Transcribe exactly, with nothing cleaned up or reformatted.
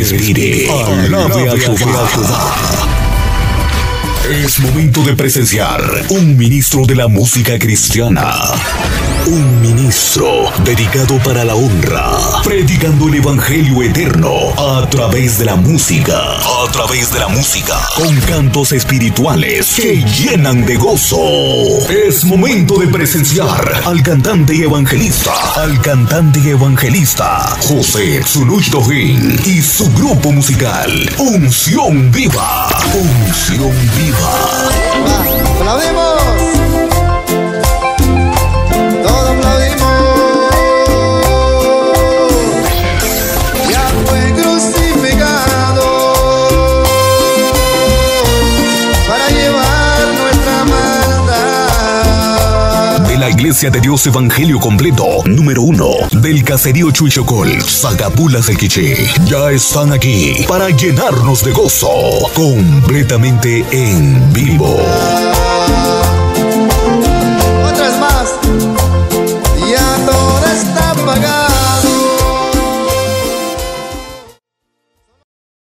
respire, alabe a Jehová. Es momento de presenciar un ministro de la música cristiana. Un ministro dedicado para la honra, predicando el evangelio eterno a través de la música, a través de la música, con cantos espirituales que llenan de gozo. Es momento de presenciar al cantante y evangelista, al cantante y evangelista José Tsunush Dohin y su grupo musical Unción Viva. Unción Viva. ¡Aplaudimos! ¡Todos aplaudimos! Ya fue crucificado para llevar nuestra maldad. De la Iglesia de Dios Evangelio Completo, número uno, del caserío Chuichocol, Zacapulas del Quiché, ya están aquí para llenarnos de gozo, completamente en vivo.